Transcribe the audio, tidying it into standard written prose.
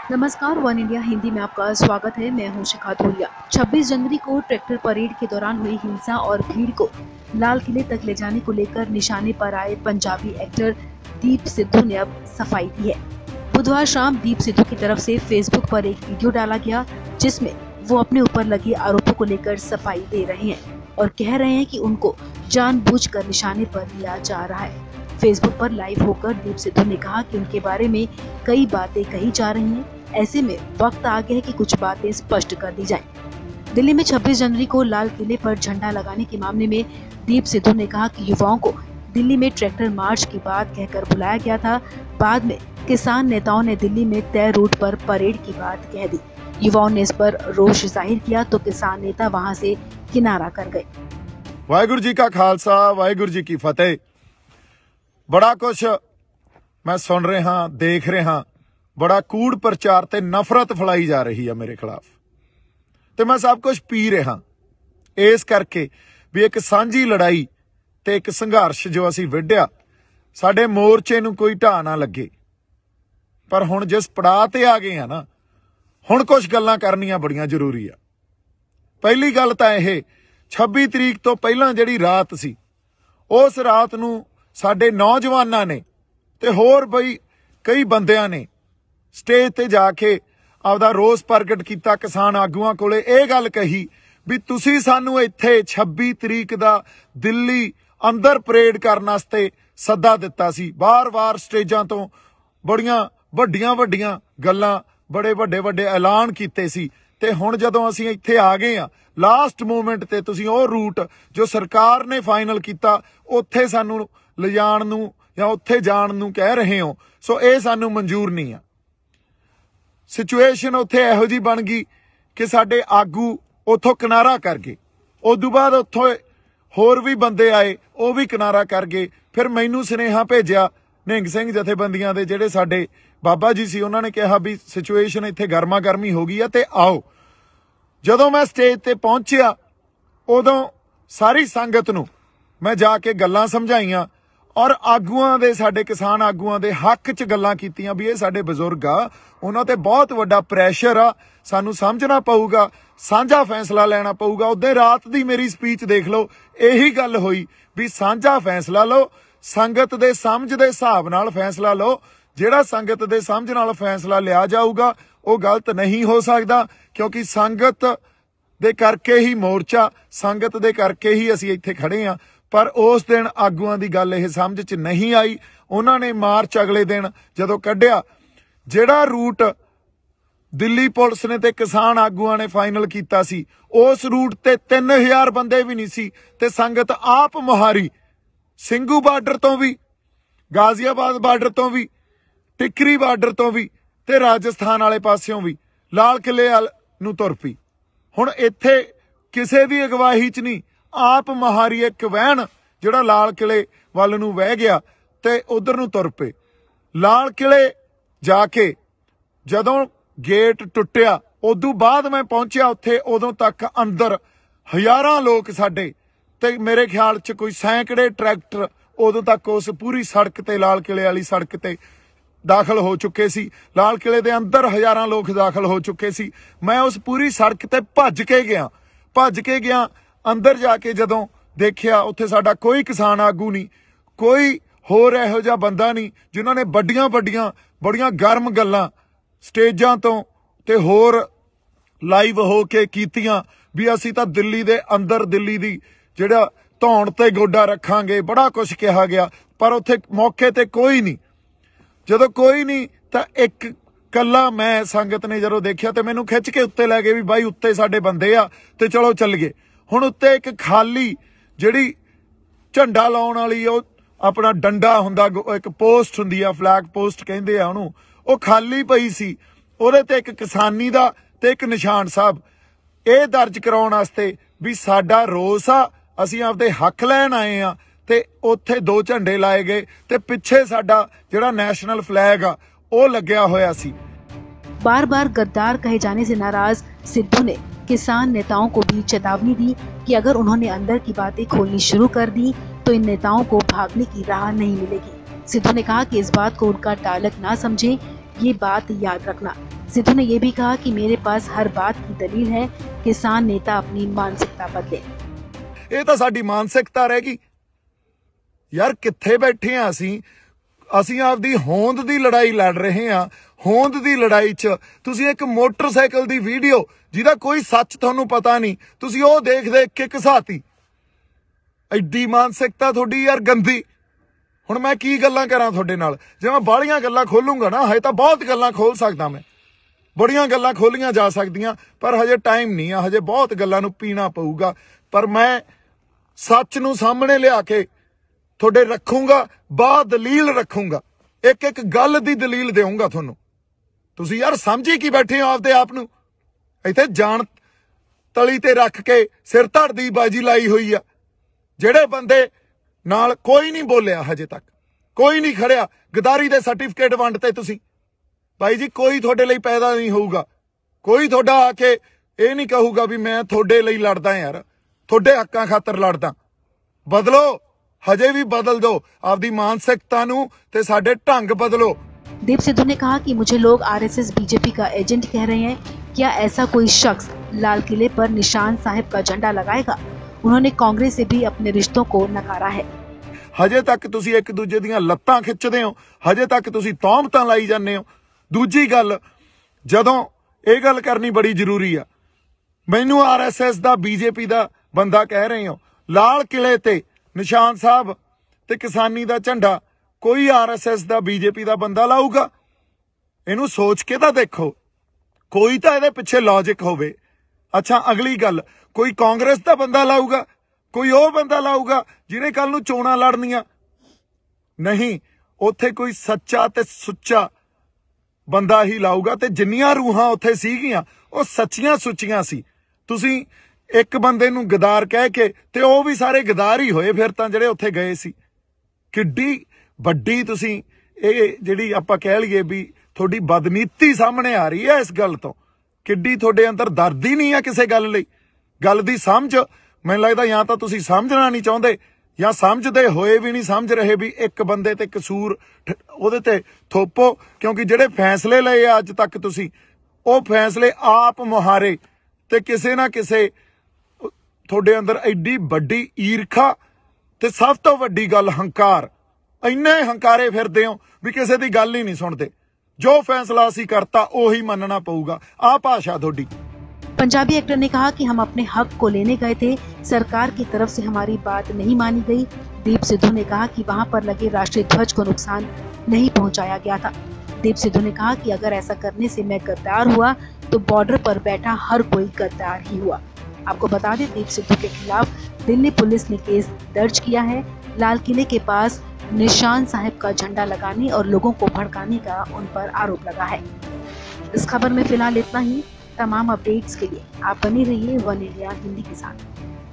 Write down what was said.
नमस्कार, one India Hindi में आपका स्वागत है। मैं हूं शिखा धूलिया। 26 जनवरी को ट्रैक्टर परेड के दौरान हुई हिंसा और भीड़ को लाल किले तक ले जाने को लेकर निशाने पर आए पंजाबी एक्टर दीप सिद्धू ने अब सफाई दी है। बुधवार शाम दीप सिद्धू की तरफ से फेसबुक पर एक वीडियो डाला गया, जिसमें वो अपने ऊपर लगे आरोपों को लेकर सफाई दे रहे हैं और कह रहे हैं कि उनको जानबूझकर निशाने पर लिया जा रहा है। फेसबुक पर लाइव होकर दीप सिद्धू ने कहा कि उनके बारे में कई बातें कही जा रही हैं, ऐसे में वक्त आ गया है कि कुछ बातें स्पष्ट कर दी जाएं। दिल्ली में 26 जनवरी को लाल किले पर झंडा लगाने के मामले में दीप सिद्धू ने कहा कि युवाओं को दिल्ली में ट्रैक्टर मार्च की बात कहकर बुलाया गया था। बाद में किसान नेताओं ने दिल्ली में तय रूट पर परेड की बात कह दी। युवाओं ने इस पर रोष जाहिर किया तो किसान नेता वहां से किनारा कर गए। वाहिगुरू जी का खालसा, वाहिगुरू जी की फतेह। बड़ा कुछ मैं सुन रहा, देख रहा, बड़ा कूड़ प्रचार ते नफरत फैलाई जा रही है मेरे खिलाफ, ते मैं सब कुछ पी रहा इस करके भी एक सांझी लड़ाई ते एक संघर्ष जो असीं विढ़िया, साडे मोर्चे नूं कोई ढाह ना लगे। पर हुण जिस पड़ाਅ ते आ गए हैं ना, हुण कुछ गल्लां करनियां बड़ियां जरूरी आ। पहली गल तां इह 26 तरीक तो पहलां जिहड़ी रात सी, उस रात नूं साडे नौजवानां ने ते होर बई कई बंदियां ने स्टेज ते जाके आपदा रोस प्रगट किया। किसान आगूआं कोले ये गल कही भी तुसीं सानूं इत्थे 26 तरीक दा दिल्ली अंदर परेड करन वास्ते सद्दा दिता सी। बार बार स्टेजां तो बड़ियां वड्डियां वड्डियां गल्लां, बड़े वड्डे वड्डे ऐलान कीते सी, ते हुण जदों असीं इत्थे आ गए आ लास्ट मोमेंट ते तुसीं ओह रूट जो सरकार ने फाइनल किया उत्थे सानूं लिजाण नूं या उत्थे जाण नूं कह रहे हो। सो ये सानूं मंजूर नहीं आ। सिचुएशन उत्थे इहो जी बन गई कि साडे आगू उत्थों किनारा कर गए। उदों बाद उत्थों होर भी बंदे आए, वो भी किनारा कर गए। फिर मैनू सुनेहा भेजिया निहंग सिंह जथेबंदियां दे जिहड़े साडे बाबा जी सी, उन्होंने कहा भी सिचुएशन इत्थे गर्मा गर्मी हो गई है ते आओ। जदों मैं स्टेज ते पहुंचिया उदों सारी संगत नूं मैं जाके गल्लां समझाईयां और आगूआं दे, साडे किसान आगूआं दे हक च गल्लां कीतियां भी ये साडे बजुर्ग आ, उन्हां ते बहुत वड्डा प्रैशर आ, सानूं समझना पऊगा, साझा फैसला लेना पऊगा। उदे रात दी मेरी स्पीच देख लो, यही गल होई भी साझा फैसला लो, संगत दे समझ दे हिसाब नाल फैसला लो। जिहड़ा संगत दे समझ नाल फैसला लिया जाऊगा वो गलत नहीं हो सकदा, क्योंकि संगत दे करके ही मोर्चा, संगत दे करके ही असीं इत्थे खड़े आ। पर उस दिन आगूआं दी गल यह समझ च नहीं आई। उन्होंने मार्च अगले दिन जदों कढ़िया, जिहड़ा रूट दिल्ली पुलिस ने ते किसान आगूआं ने फाइनल कीता सी, उस रूट ते 3000 बंदे भी नहीं सी, ते संगत आप मुहारी ਸਿੰਘੂ बार्डर तो भी, गाजियाबाद बार्डर तो भी, टिकरी बार्डर तो भी, ते राजस्थान वाले पासियों भी लाल किले नूं तुर पई। हुण इत्थे किसे दी अगवाही च नहीं, आप महारी एक वहन जिहड़ा लाल किले वल नूं वह गया ते उधर नूं तुर पे। लाल किले जाके जदों गेट टुटिया उदों बाद मैं पहुंचिया उत्थे, उदों तक अंदर हज़ारां लोग साडे ते मेरे ख्याल च कोई सैकड़े ट्रैक्टर उदों तक उस पूरी सड़क ते, लाल किले वाली सड़क ते दाखिल हो चुके सी। लाल किले दे अंदर हज़ारां लोग दाखिल हो चुके सी। मैं उस पूरी सड़क ते भज के गया अंदर जाके जदों देखिया उत्थे साडा कोई किसान आगू नहीं, कोई होर इहो जिहा बंदा नहीं जिन्होंने बड़ियां गर्म गल्लां स्टेजां तो ते होर लाइव हो के कीतियां भी असीं तां दिल्ली दे अंदर, दिल्ली दी जिहड़ा धौण ते गोडा रखांगे, बड़ा कुछ कहा गया। पर उत्थे मौके ते कोई नहीं। जदों कोई नहीं तां एक कल्ला मैं, संगत ने जदों देखिया ते मैनूं खिच के उत्ते लै गए भी बाई उत्ते साडे बंदे आ ते चलो चल गए। हुण उत्ते एक खाली जिहड़ी झंडा लाउण वाली ओ अपना डंडा हुंदा, एक पोस्ट हुंदी आ, फ्लैग पोस्ट कहिंदे आ उहनूं, ਉਹ खाली पई सी। ਉਹਦੇ ਤੇ ਇੱਕ किसानी ਦਾ ਤੇ ਇੱਕ ਨਿਸ਼ਾਨ ਸਾਹਿਬ ਇਹ ਦਰਜ ਕਰਾਉਣ ਵਾਸਤੇ ਵੀ ਸਾਡਾ ਰੋਸ ਆ, ਅਸੀਂ ਆਪਦੇ ਹੱਕ ਲੈਣ ਆਏ ਆ। ਤੇ ਉੱਥੇ ਦੋ ਝੰਡੇ ਲਾਏ ਗਏ ਤੇ ਪਿੱਛੇ ਸਾਡਾ ਜਿਹੜਾ ਨੈਸ਼ਨਲ ਫਲੈਗ ਆ ਉਹ ਲੱਗਿਆ ਹੋਇਆ ਸੀ। बार बार गद्दार कहे जाने से नाराज सिद्धू ने किसान नेताओं को भी चेतावनी दी कि अगर उन्होंने अंदर की बातें खोलनी शुरू कर दी तो इन नेताओं को भागने की राह नहीं मिलेगी। सिद्धू ने कहा कि इस बात को उनका टालक ना समझे, ये बात याद रखना। सिद्धू ने यह भी कहा कि मेरे पास हर बात की दलील है, किसान नेता अपनी मानसिकता बदले। ਇਹ ਤਾਂ ਸਾਡੀ ਮਾਨਸਿਕਤਾ ਰਹਿ ਗਈ ਯਾਰ। ਕਿੱਥੇ ਬੈਠੇ ਆ ਅਸੀਂ ਆਪਦੀ ਹੋਂਦ ਦੀ ਲੜਾਈ ਲੜ ਰਹੇ ਆ। ਹੋਂਦ ਦੀ ਲੜਾਈ 'ਚ ਤੁਸੀਂ ਇੱਕ ਮੋਟਰਸਾਈਕਲ ਦੀ ਵੀਡੀਓ ਜਿਹਦਾ ਕੋਈ ਸੱਚ ਤੁਹਾਨੂੰ ਪਤਾ ਨਹੀਂ, ਤੁਸੀਂ ਉਹ ਦੇਖ ਕੇ ਘਸਾਤੀ। ਐਡੀ ਮਾਨਸਿਕਤਾ ਤੁਹਾਡੀ ਯਾਰ ਗੰਦੀ। ਹੁਣ ਮੈਂ ਕੀ ਗੱਲਾਂ ਕਰਾਂ ਤੁਹਾਡੇ ਨਾਲ? ਜੇ ਮੈਂ ਬਾਹਲੀਆਂ ਗੱਲਾਂ ਖੋਲੂੰਗਾ ਨਾ, ਹਜੇ ਤਾਂ ਬਹੁਤ ਗੱਲਾਂ ਖੋਲ ਸਕਦਾ ਮੈਂ, ਬੜੀਆਂ ਗੱਲਾਂ ਖੋਲੀਆਂ ਜਾ ਸਕਦੀਆਂ, ਪਰ ਹਜੇ ਟਾਈਮ ਨਹੀਂ ਆ। ਹਜੇ ਬਹੁਤ ਗੱਲਾਂ ਨੂੰ ਪੀਣਾ ਪਊਗਾ। ਪਰ ਮੈਂ ਸੱਚ ਨੂੰ ਸਾਹਮਣੇ ਲਿਆ ਕੇ ਤੁਹਾਡੇ ਰੱਖੂੰਗਾ, ਦਲੀਲ ਰੱਖੂੰਗਾ, ਇੱਕ ਗੱਲ ਦੀ ਦਲੀਲ ਦੇਵਾਂਗਾ ਤੁਹਾਨੂੰ। ਤੁਸੀਂ ਯਾਰ ਸਮਝੀ ਕੀ ਬੈਠੇ ਹੋ ਆਪਦੇ ਆਪ ਨੂੰ? ਇੱਥੇ ਜਾਣ ਤਲੀ ਤੇ ਰੱਖ ਕੇ ਸਿਰ ਧੜ ਦੀ ਬਾਜੀ ਲਾਈ ਹੋਈ ਆ। ਜਿਹੜੇ ਬੰਦੇ ਨਾਲ ਕੋਈ ਨਹੀਂ ਬੋਲਿਆ, ਹਜੇ ਤੱਕ ਕੋਈ ਨਹੀਂ ਖੜਿਆ। ਗਦਾਰੀ ਦੇ ਸਰਟੀਫਿਕੇਟ ਵੰਡਤੇ ਤੁਸੀਂ। ਭਾਈ ਜੀ ਕੋਈ ਤੁਹਾਡੇ ਲਈ ਪੈਦਾ ਨਹੀਂ ਹੋਊਗਾ। ਕੋਈ ਤੁਹਾਡਾ ਆ ਕੇ ਇਹ ਨਹੀਂ ਕਹੂਗਾ ਵੀ ਮੈਂ ਤੁਹਾਡੇ ਲਈ ਲੜਦਾ ਯਾਰ, ਤੁਹਾਡੇ ਹੱਕਾਂ ਖਾਤਰ ਲੜਦਾ। ਬਦਲੋ, हजे भी बदल दो आपदी मानसिकता नू ते साडे ढंग बदलो। दीप सिद्धू ने कहा कि मुझे लोग आरएसएस बीजेपी का एजेंट कह रहे हैं, क्या ऐसा कोई शख्स लाल किले पर निशान साहिब का झंडा लगाएगा? उन्होंने कांग्रेस से भी अपने रिश्तों को नकारा है। हजे तक तुसी एक दूजे दियां लत्तां खिच्चदे हो, हजे तक तुसी तौहमतां लाई जांदे हो। दूजी गल, जदों ये गल करनी बड़ी जरूरी आ, मैनू आरएसएस दा बीजेपी दा बंदा कह रहे हो, लाल किले ते निशान साहब ते किसानी दा झंडा कोई आरएसएस दा बीजेपी दा बंदा लाऊगा? इनू सोच के तां देखो, कोई तां इहदे पिछे लॉजिक होवे। अच्छा अगली गल, कोई कांग्रेस दा बंदा लाऊगा? कोई ओ बंदा लाऊगा जिहने कल नू चोणां लड़नियां? नहीं, उत्थे कोई सच्चा ते सुच्चा बंदा ही लाऊगा। ते जिन्नियां रूहां उत्थे सीगियां ओ सच्चियां सुच्चियां सी। तुसीं एक बंदे नू गदार कह के ते ओ भी सारे गदार ही होए फिर तां ਜਿਹੜੇ ਉੱਥੇ ਗਏ ਸੀ। किड्डी ਵੱਡੀ ਤੁਸੀਂ ਇਹ ਜਿਹੜੀ ਆਪਾਂ ਕਹਿ ਲਈਏ ਵੀ ਤੁਹਾਡੀ ਬਦਨੀਤੀ ਸਾਹਮਣੇ ਆ ਰਹੀ ਹੈ ਇਸ ਗੱਲ ਤੋਂ। ਕਿੱਡੀ ਤੁਹਾਡੇ ਅੰਦਰ ਦਰਦ ਹੀ ਨਹੀਂ ਆ ਕਿਸੇ ਗੱਲ ਲਈ। ਗੱਲ ਦੀ ਸਮਝ ਮੈਨੂੰ ਲੱਗਦਾ ਜਾਂ ਤਾਂ ਤੁਸੀਂ ਸਮਝਣਾ ਨਹੀਂ ਚਾਹੁੰਦੇ ਜਾਂ ਸਮਝਦੇ ਹੋਏ ਵੀ ਨਹੀਂ ਸਮਝ ਰਹੇ ਵੀ ਇੱਕ ਬੰਦੇ ਤੇ ਕਸੂਰ ਉਹਦੇ ਤੇ ਥੋਪੋ। ਕਿਉਂਕਿ ਜਿਹੜੇ ਫੈਸਲੇ ਲਏ ਅੱਜ ਤੱਕ ਤੁਸੀਂ, ਉਹ ਫੈਸਲੇ ਆਪ ਮੁਹਾਰੇ ਤੇ ਕਿਸੇ ਨਾ ਕਿਸੇ ਤੁਹਾਡੇ ਅੰਦਰ ਐਡੀ ਵੱਡੀ ਈਰਖਾ ਤੇ ਸਭ ਤੋਂ ਵੱਡੀ ਗੱਲ ਹੰਕਾਰ। ਇੰਨੇ ਹੰਕਾਰੇ ਫਿਰਦੇ ਹੋ ਵੀ ਕਿਸੇ ਦੀ ਗੱਲ ਹੀ ਨਹੀਂ ਸੁਣਦੇ। ਜੋ फैसला ਅਸੀਂ करता ਉਹੀ ਮੰਨਣਾ ਪਊਗਾ। ਆ ਭਾਸ਼ਾ ਤੁਹਾਡੀ। पंजाबी एक्टर ने कहा कि हम अपने हक को लेने गए थे, सरकार की तरफ से हमारी बात नहीं मानी गई। दीप सिद्धू ने कहा कि वहां पर लगे राष्ट्रीय ध्वज को नुकसान नहीं पहुंचाया गया था। दीप सिद्धू ने कहा कि अगर ऐसा करने से मैं गद्दार हुआ तो बॉर्डर पर बैठा हर कोई गद्दार ही हुआ। आपको बता दें, दीप सिद्धू के खिलाफ दिल्ली पुलिस ने केस दर्ज किया है। लाल किले के पास निशान साहिब का झंडा लगाने और लोगों को भड़काने का उन पर आरोप लगा है। इस खबर में फिलहाल इतना ही। तमाम अपडेट्स के लिए आप बने रहिए वन इंडिया हिंदी के साथ।